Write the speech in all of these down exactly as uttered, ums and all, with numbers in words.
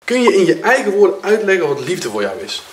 Kun je in je eigen woorden uitleggen wat liefde voor jou is?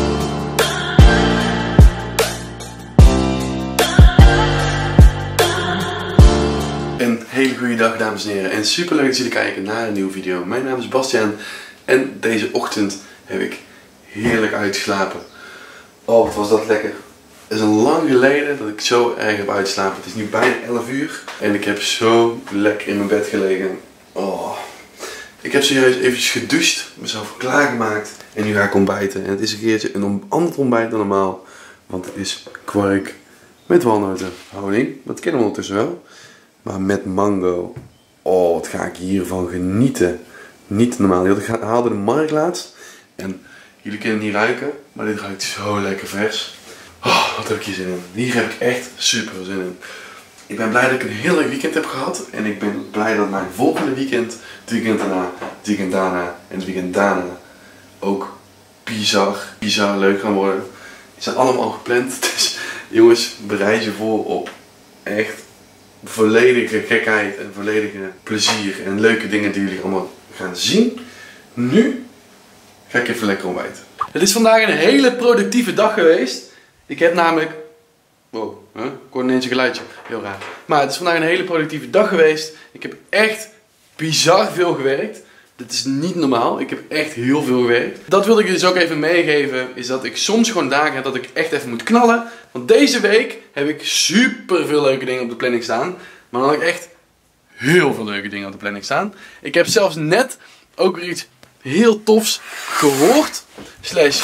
Een hele goede dag, dames en heren, en super leuk dat jullie kijken naar een nieuwe video. Mijn naam is Bastiaan en deze ochtend heb ik heerlijk uitgeslapen. Oh, wat was dat lekker. Het is een lang geleden dat ik zo erg heb uitgeslapen. Het is nu bijna elf uur en ik heb zo lekker in mijn bed gelegen. Oh. Ik heb zojuist eventjes gedoucht, mezelf klaargemaakt en nu ga ik ontbijten. En het is een keertje een ander ontbijt dan normaal, want het is kwark met walnoten. Honing, dat kennen we ondertussen wel. Maar met mango. Oh, wat ga ik hiervan genieten. Niet normaal. Ik haalde de markt laatst. En jullie kunnen het niet ruiken. Maar dit ruikt zo lekker vers. Oh, wat heb ik hier zin in. Hier heb ik echt super veel zin in. Ik ben blij dat ik een heel leuk weekend heb gehad. En ik ben blij dat mijn volgende weekend, het weekend daarna, het weekend daarna en het weekend daarna ook bizar, bizar leuk gaan worden. Die zijn allemaal gepland. Dus jongens, bereid je voor op echt volledige gekheid en volledige plezier en leuke dingen die jullie allemaal gaan zien. Nu ga ik even lekker ontbijten. Het is vandaag een hele productieve dag geweest. Ik heb namelijk... Wow, huh? Ik hoor ineens een geluidje. Heel raar. Maar het is vandaag een hele productieve dag geweest. Ik heb echt bizar veel gewerkt. Dit is niet normaal. Ik heb echt heel veel gewerkt. Dat wilde ik je dus ook even meegeven. Is dat ik soms gewoon dagen heb dat ik echt even moet knallen. Want deze week heb ik super veel leuke dingen op de planning staan. Maar dan heb ik echt heel veel leuke dingen op de planning staan. Ik heb zelfs net ook weer iets heel tofs gehoord. Slash...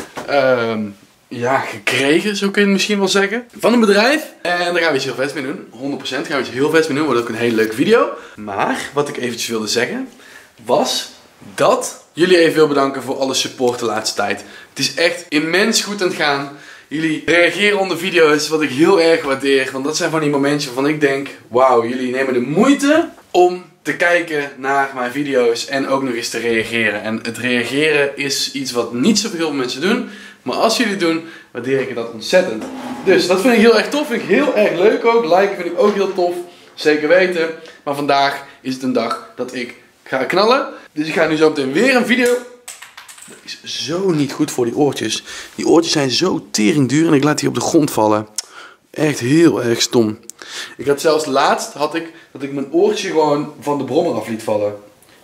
Um, Ja, gekregen, zo kun je het misschien wel zeggen. Van een bedrijf. En daar gaan we iets heel vets mee doen. honderd procent gaan we iets heel vets mee doen. Wordt ook een hele leuke video. Maar, wat ik eventjes wilde zeggen, was dat jullie even wil bedanken voor alle support de laatste tijd. Het is echt immens goed aan het gaan. Jullie reageren onder video's, wat ik heel erg waardeer. Want dat zijn van die momentjes waarvan ik denk, wauw, jullie nemen de moeite om te kijken naar mijn video's en ook nog eens te reageren. En het reageren is iets wat niet zoveel mensen doen. Maar als jullie het doen, waardeer ik dat ontzettend. Dus dat vind ik heel erg tof. Vind ik heel erg leuk ook. Liken vind ik ook heel tof. Zeker weten. Maar vandaag is het een dag dat ik ga knallen. Dus ik ga nu zo meteen weer een video. Dat is zo niet goed voor die oortjes. Die oortjes zijn zo teringduur en ik laat die op de grond vallen. Echt heel erg stom. Ik had zelfs laatst had ik dat ik mijn oortje gewoon van de brommer af liet vallen.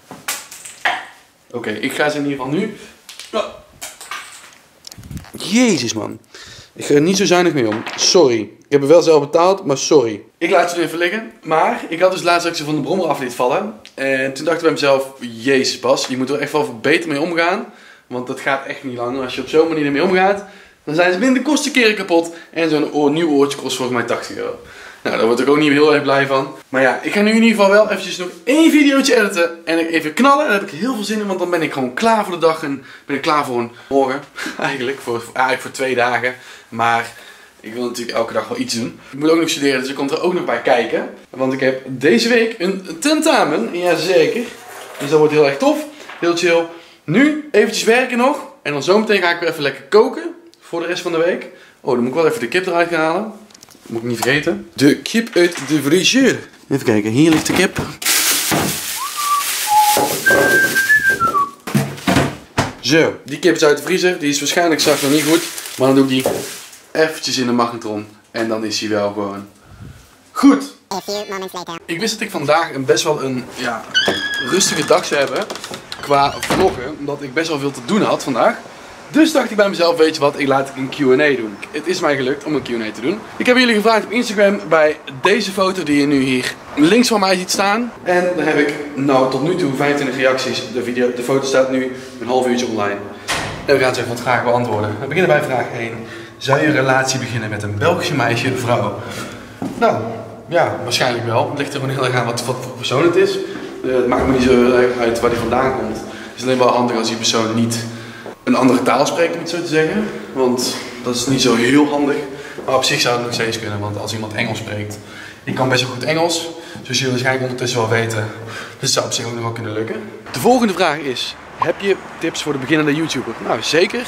Oké, okay, ik ga ze in ieder geval nu... Oh. Jezus man. Ik ga er niet zo zuinig mee om. Sorry. Ik heb er wel zelf betaald, maar sorry. Ik laat ze nu even liggen. Maar ik had dus laatst dat ik ze van de brommer af liet vallen. En toen dacht ik bij mezelf, Jezus Bas, je moet er echt wel beter mee omgaan. Want dat gaat echt niet lang. Als je op zo'n manier ermee omgaat, dan zijn ze binnen de kosten keren kapot. En zo'n oor, nieuw oortje kost volgens mij tachtig euro. Nou, daar word ik ook niet heel erg blij van. Maar ja, ik ga nu in ieder geval wel eventjes nog één videootje editen. En even knallen. En daar heb ik heel veel zin in. Want dan ben ik gewoon klaar voor de dag. En ben ik klaar voor een morgen. Eigenlijk. Voor, eigenlijk voor twee dagen. Maar ik wil natuurlijk elke dag wel iets doen. Ik moet ook nog studeren. Dus ik kom er ook nog bij kijken. Want ik heb deze week een tentamen. Jazeker. Dus dat wordt heel erg tof. Heel chill. Nu eventjes werken nog. En dan zometeen ga ik weer even lekker koken. Voor de rest van de week. Oh, dan moet ik wel even de kip eruit gaan halen. Moet ik niet vergeten. De kip uit de vriezer. Even kijken, hier ligt de kip. Zo, die kip is uit de vriezer. Die is waarschijnlijk straks nog niet goed. Maar dan doe ik die eventjes in de magnetron. En dan is hij wel gewoon goed. Ik wist dat ik vandaag een best wel een ja, rustige dag zou hebben. Qua vloggen. Omdat ik best wel veel te doen had vandaag. Dus dacht ik bij mezelf, weet je wat, ik laat een Q en A doen. Het is mij gelukt om een Q en A te doen. Ik heb jullie gevraagd op Instagram bij deze foto die je nu hier links van mij ziet staan. En daar heb ik nou tot nu toe vijfentwintig reacties. De, video, de foto staat nu een half uurtje online. En we gaan ze even wat vragen beantwoorden. We beginnen bij vraag één. Zou je een relatie beginnen met een Belgische meisje, vrouw? Nou, ja, waarschijnlijk wel. Het ligt er gewoon heel erg aan wat, wat voor persoon het is. Uh, het maakt me niet zo heel erg uit waar die vandaan komt. Het is alleen wel handig als die persoon niet een andere taal spreekt, om het zo te zeggen. Want dat is niet zo heel handig. Maar op zich zou het nog steeds kunnen, want als iemand Engels spreekt. Ik kan best wel goed Engels, zoals jullie waarschijnlijk ondertussen wel weten. Dus het zou op zich ook nog wel kunnen lukken. De volgende vraag is, heb je tips voor de beginnende YouTuber? Nou, zeker.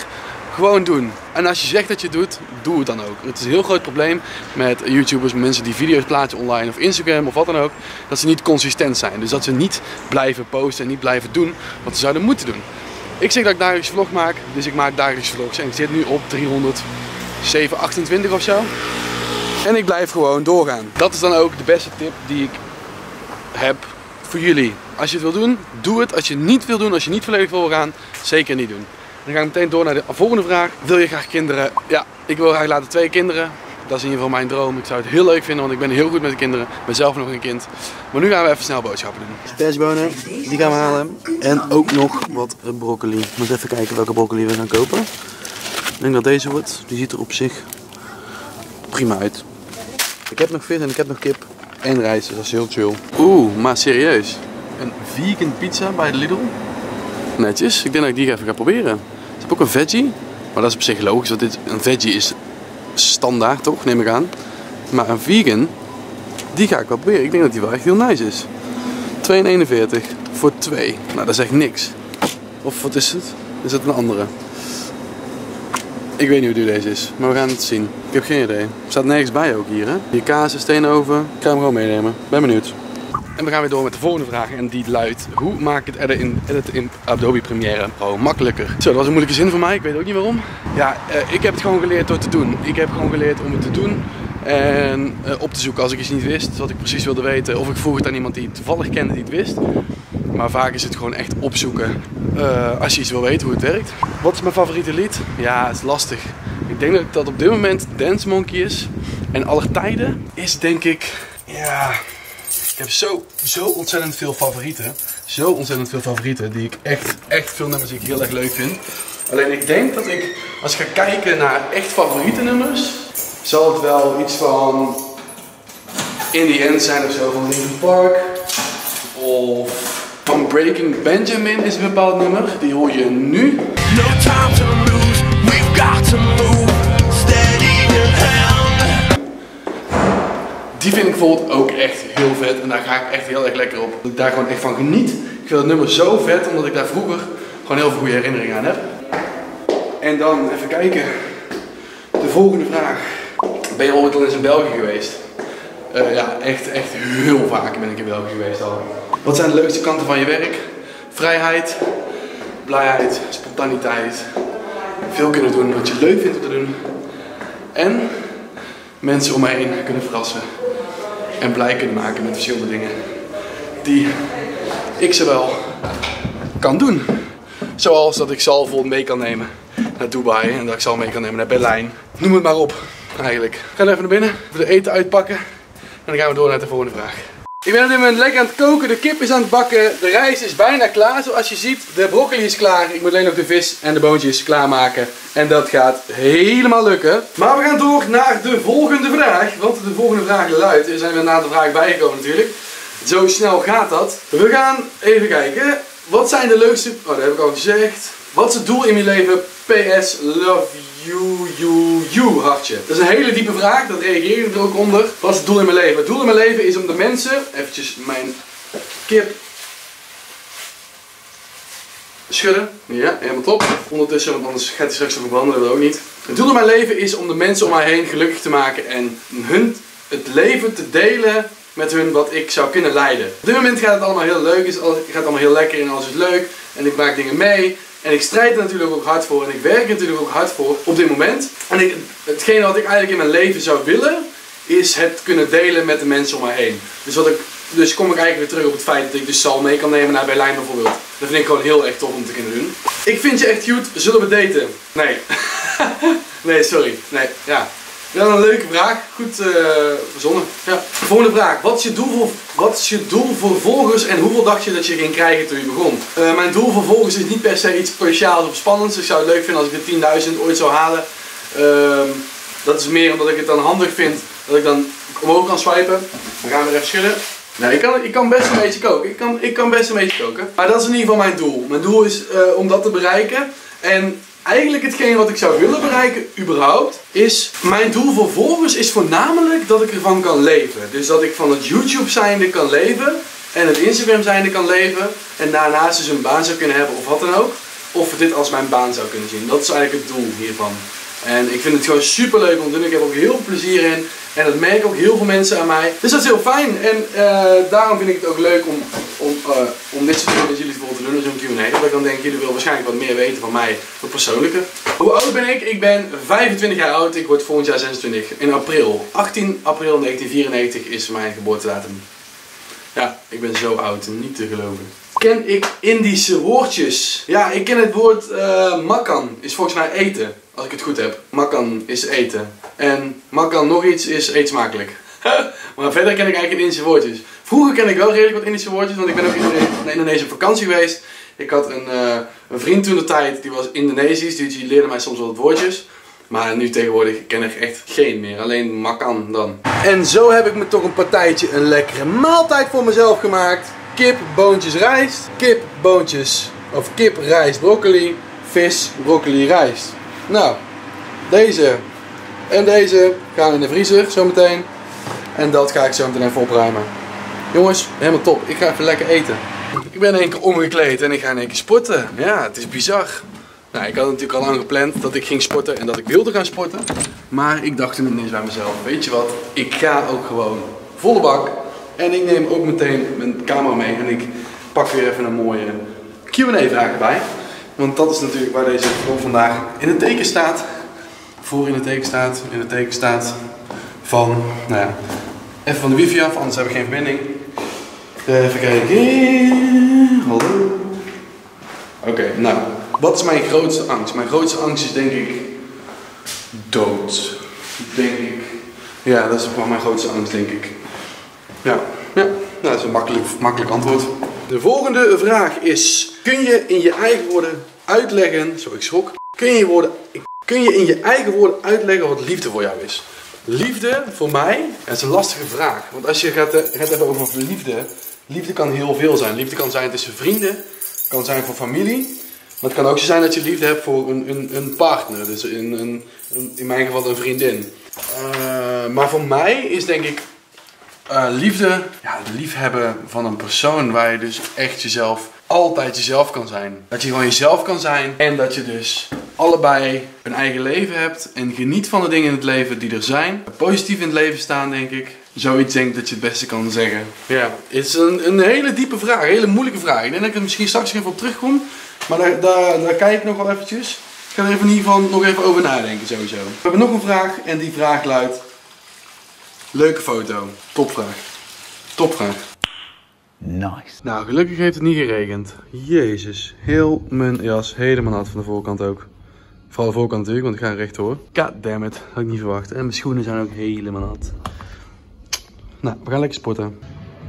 Gewoon doen. En als je zegt dat je het doet, doe het dan ook. Het is een heel groot probleem met YouTubers, mensen die video's plaatsen online of Instagram of wat dan ook. Dat ze niet consistent zijn. Dus dat ze niet blijven posten en niet blijven doen wat ze zouden moeten doen. Ik zeg dat ik dagelijks vlog maak, dus ik maak dagelijks vlogs. En ik zit nu op driehonderdzeven, of zo. En ik blijf gewoon doorgaan. Dat is dan ook de beste tip die ik heb voor jullie. Als je het wil doen, doe het. Als je het niet wil doen, als je niet volledig wil gaan, zeker niet doen. Dan ga ik meteen door naar de volgende vraag. Wil je graag kinderen? Ja, ik wil graag later twee kinderen. Dat is in ieder geval mijn droom. Ik zou het heel leuk vinden, want ik ben heel goed met de kinderen. Ik ben zelf nog een kind. Maar nu gaan we even snel boodschappen doen. Aspergebonen, die gaan we halen. En ook nog wat broccoli. Ik moet even kijken welke broccoli we gaan kopen. Ik denk dat deze wordt. Die ziet er op zich prima uit. Ik heb nog vis en ik heb nog kip. En rijst, dus dat is heel chill. Oeh, maar serieus. Een vegan pizza bij de Lidl. Netjes, ik denk dat ik die even ga proberen. Ze hebben ook een veggie, maar dat is op zich logisch, want dit, een veggie is standaard toch, neem ik aan. Maar een vegan, die ga ik wel proberen. Ik denk dat die wel echt heel nice is. twee eenenveertig voor twee. Nou, dat is echt niks. Of wat is het? Is het een andere? Ik weet niet hoe duur deze is, maar we gaan het zien. Ik heb geen idee. Er staat nergens bij ook hier, hè? Hier kaas, steenoven. Ik ga hem gewoon meenemen. Ben benieuwd. En we gaan weer door met de volgende vraag en die luidt: hoe maak ik het editen in, editen in Adobe Premiere Pro makkelijker? Zo, dat was een moeilijke zin voor mij, ik weet ook niet waarom. Ja, uh, ik heb het gewoon geleerd door te doen. Ik heb gewoon geleerd om het te doen en uh, op te zoeken als ik iets niet wist, wat ik precies wilde weten. Of ik vroeg het aan iemand die het toevallig kende die het wist. Maar vaak is het gewoon echt opzoeken uh, als je iets wil weten hoe het werkt. Wat is mijn favoriete lied? Ja, het is lastig. Ik denk dat dat op dit moment Dance Monkey is. En aller tijden is denk ik, ja... Ik heb zo, zo ontzettend veel favorieten. Zo ontzettend veel favorieten die ik echt, echt veel nummers die ik heel erg leuk vind. Alleen ik denk dat ik, als ik ga kijken naar echt favoriete nummers, zal het wel iets van In The End zijn of zo van Linkin Park. Of van Breaking Benjamin is een bepaald nummer. Die hoor je nu. No time to lose, we've got to move, steady in hand. Die vind ik bijvoorbeeld ook echt heel vet en daar ga ik echt heel erg lekker op. Dat ik daar gewoon echt van geniet. Ik vind het nummer zo vet omdat ik daar vroeger gewoon heel veel goede herinneringen aan heb. En dan even kijken. De volgende vraag. Ben je ooit al eens in België geweest? Uh, ja, echt, echt heel vaak ben ik in België geweest al. Wat zijn de leukste kanten van je werk? Vrijheid, blijheid, spontaniteit. Veel kunnen doen wat je leuk vindt om te doen. En mensen om me heen kunnen verrassen. En blij kunnen maken met verschillende dingen. Die ik zowel kan doen. Zoals dat ik Sal bijvoorbeeld mee kan nemen naar Dubai. En dat ik Sal mee kan nemen naar Berlijn. Noem het maar op, eigenlijk. Ik ga even naar binnen, even de eten uitpakken. En dan gaan we door naar de volgende vraag. Ik ben op dit moment lekker aan het koken, de kip is aan het bakken, de rijst is bijna klaar zoals je ziet. De broccoli is klaar, ik moet alleen nog de vis en de boontjes klaarmaken. En dat gaat helemaal lukken. Maar we gaan door naar de volgende vraag, want de volgende vraag luidt, er zijn weer een aantal vragen bijgekomen natuurlijk. Zo snel gaat dat. We gaan even kijken, wat zijn de leukste, oh dat heb ik al gezegd. Wat is het doel in je leven? P S love you, you, you hartje. Dat is een hele diepe vraag, dat reageer ik er ook onder. Wat is het doel in mijn leven? Het doel in mijn leven is om de mensen, eventjes mijn kip schudden. Ja, helemaal top. Ondertussen, want anders gaat hij straks nog branden, dat ook niet. Het doel in mijn leven is om de mensen om mij heen gelukkig te maken en hun het leven te delen met hun wat ik zou kunnen leiden. Op dit moment gaat het allemaal heel leuk, het gaat allemaal heel lekker en alles is leuk. En ik maak dingen mee. En ik strijd er natuurlijk ook hard voor en ik werk er natuurlijk ook hard voor op dit moment. En ik, hetgene wat ik eigenlijk in mijn leven zou willen, is het kunnen delen met de mensen om mij heen. Dus, wat ik, dus kom ik eigenlijk weer terug op het feit dat ik dus Sal mee kan nemen naar Berlijn bijvoorbeeld. Dat vind ik gewoon heel erg tof om te kunnen doen. Ik vind je echt cute, zullen we daten? Nee. Nee, sorry. Nee, ja. Wel een leuke vraag, goed uh, verzonnen. Ja. Volgende vraag, wat is, je doel voor, wat is je doel voor volgers en hoeveel dacht je dat je ging krijgen toen je begon? Uh, mijn doel voor volgers is niet per se iets speciaals of spannends. Ik zou het leuk vinden als ik de tienduizend ooit zou halen. Uh, dat is meer omdat ik het dan handig vind dat ik dan omhoog kan swipen. Dan gaan we even schudden. Nou, ik, kan, ik kan best een beetje koken. Ik kan, ik kan best een beetje koken. Maar dat is in ieder geval mijn doel. Mijn doel is uh, om dat te bereiken. En eigenlijk hetgeen wat ik zou willen bereiken, überhaupt, is mijn doel voor volgers is voornamelijk dat ik ervan kan leven. Dus dat ik van het YouTube zijnde kan leven en het Instagram zijnde kan leven en daarnaast dus een baan zou kunnen hebben of wat dan ook. of dit als mijn baan zou kunnen zien. Dat is eigenlijk het doel hiervan. En ik vind het gewoon super leuk om te doen. Ik heb ook heel veel plezier in. En dat merken ook heel veel mensen aan mij. Dus dat is heel fijn. En uh, daarom vind ik het ook leuk om, om, uh, om dit soort dingen met jullie bijvoorbeeld te doen. Zo'n Q en A. Dat ik dan denk, jullie willen waarschijnlijk wat meer weten van mij. Wat persoonlijke. Hoe oud ben ik? Ik ben vijfentwintig jaar oud. Ik word volgend jaar zesentwintig. In april. achttien april negentien vierennegentig is mijn geboortedatum. Ja, ik ben zo oud. Niet te geloven. Ken ik Indische woordjes? Ja, ik ken het woord uh, makan. Is volgens mij eten. Als ik het goed heb. Makan is eten. En makan nog iets is eet smakelijk. Maar verder ken ik eigenlijk geen Indische woordjes. Vroeger ken ik wel redelijk wat Indische woordjes. Want ik ben ook in Indonesië op vakantie geweest. Ik had een, uh, een vriend toen de tijd. Die was Indonesisch. Die leerde mij soms wel wat woordjes. Maar nu tegenwoordig ken ik echt geen meer. Alleen makan dan. En zo heb ik me toch een partijtje een lekkere maaltijd voor mezelf gemaakt. Kip, boontjes, rijst. Kip, boontjes. Of kip, rijst, broccoli. Vis, broccoli, rijst. Nou, deze en deze gaan in de vriezer zometeen. En dat ga ik zo meteen even opruimen. Jongens, helemaal top. Ik ga even lekker eten. Ik ben in één keer omgekleed en ik ga in één keer sporten. Ja, het is bizar. Nou, ik had natuurlijk al lang gepland dat ik ging sporten en dat ik wilde gaan sporten. Maar ik dacht ineens bij mezelf, weet je wat, ik ga ook gewoon volle bak. En ik neem ook meteen mijn camera mee en ik pak weer even een mooie Q en A vraag erbij. Want dat is natuurlijk waar deze vlog vandaag in het teken staat. Voor in het teken staat, in het teken staat van, nou ja, even van de wifi af, anders heb ik geen verbinding. Even kijken. Hallo. Oké, okay, nou, wat is mijn grootste angst? Mijn grootste angst is denk ik dood. Denk ik. Ja, dat is wel mijn grootste angst, denk ik. Ja, ja, nou, dat is een makkelijk, makkelijk antwoord. De volgende vraag is: kun je in je eigen woorden uitleggen, zo ik schrok, kun je, woorden, kun je in je eigen woorden uitleggen wat liefde voor jou is? Liefde voor mij, dat is een lastige vraag. Want als je gaat, gaat even over liefde, liefde kan heel veel zijn. Liefde kan zijn tussen vrienden, kan zijn voor familie. Maar het kan ook zo zijn dat je liefde hebt voor een, een, een partner, dus in, een, een, in mijn geval een vriendin. Uh, maar voor mij is denk ik uh, liefde, ja, de liefhebben van een persoon waar je dus echt jezelf, altijd jezelf kan zijn. Dat je gewoon jezelf kan zijn en dat je dus allebei een eigen leven hebt en geniet van de dingen in het leven die er zijn. Positief in het leven staan, denk ik. Zoiets denk ik dat je het beste kan zeggen. Ja, het is een, een hele diepe vraag, een hele moeilijke vraag. Ik denk dat ik er misschien straks even op terugkom. Maar daar, daar, daar kijk ik nog wel eventjes. Ik ga er even in ieder geval nog even over nadenken sowieso. We hebben nog een vraag en die vraag luidt: leuke foto. Topvraag. Topvraag. Nice. Nou, gelukkig heeft het niet geregend. Jezus. Heel mijn jas helemaal nat van de voorkant ook. Vooral de voorkant natuurlijk, want ik ga rechtdoor. God damn it. Had ik niet verwacht. En mijn schoenen zijn ook helemaal nat. Nou, we gaan lekker sporten.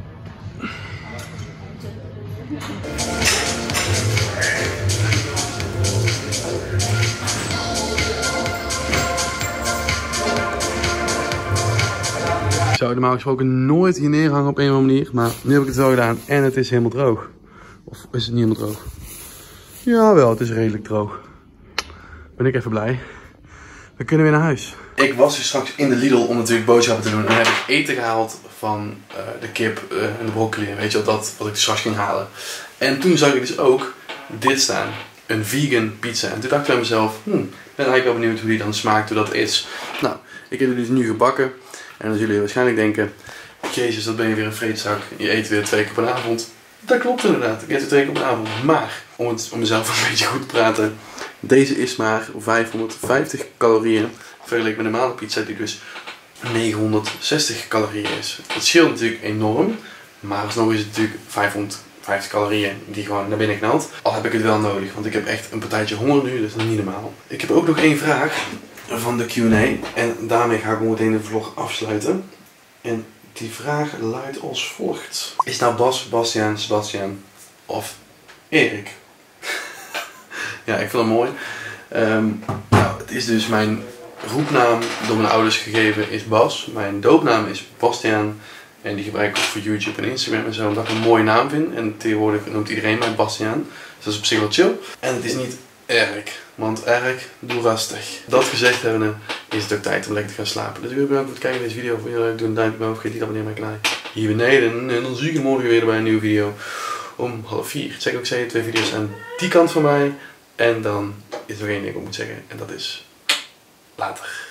Ik zou normaal gesproken nooit hier neerhangen op een of andere manier, maar nu heb ik het wel gedaan en het is helemaal droog. Of is het niet helemaal droog? Jawel, het is redelijk droog. Ben ik even blij. We kunnen weer naar huis. Ik was dus straks in de Lidl om natuurlijk boodschappen te doen en heb ik eten gehaald van uh, de kip uh, en de broccoli. Weet je wel, dat wat ik dus straks ging halen. En toen zag ik dus ook dit staan. Een vegan pizza. En toen dacht ik bij mezelf, hmm, ik ben eigenlijk wel benieuwd hoe die dan smaakt, hoe dat is. Nou, ik heb het dus nu gebakken. En dan zullen jullie waarschijnlijk denken, jezus, dat ben je weer een vreedzak. Je eet weer twee keer per avond. Dat klopt inderdaad, ik eet weer twee keer per avond. Maar, om, het, om mezelf een beetje goed te praten, deze is maar vijfhonderdvijftig calorieën. Vergeleken met een normale pizza die dus negenhonderdzestig calorieën is. Dat scheelt natuurlijk enorm. Maar alsnog is het natuurlijk vijfhonderdvijftig calorieën die gewoon naar binnen knalt. Al heb ik het wel nodig, want ik heb echt een partijtje honger nu, dus dat is niet normaal. Ik heb ook nog één vraag van de Q en A. En daarmee ga ik meteen de vlog afsluiten. En die vraag luidt als volgt. Is nou Bas, Bastiaan, Sebastiaan of Erik? Ja, ik vind het mooi. Um, nou, het is dus mijn roepnaam door mijn ouders gegeven is Bas. Mijn doopnaam is Bastiaan. En die gebruik ik ook voor YouTube en Instagram en zo. Omdat ik een mooie naam vind. En tegenwoordig noemt iedereen mij Bastiaan. Dus dat is op zich wel chill. En het is niet Erik. Want Erik, doe rustig. Dat gezegd hebben, is het ook tijd om lekker te gaan slapen. Dus ik wil bedankt voor het kijken naar deze video. Vond je leuk? Doe een duimpje omhoog. Vergeet niet te abonneren op mijn kanaal hier beneden. En dan zie ik je morgen weer bij een nieuwe video om half vier. Check ook zeker twee video's aan die kant van mij. En dan is er één ding ik moet zeggen en dat is later.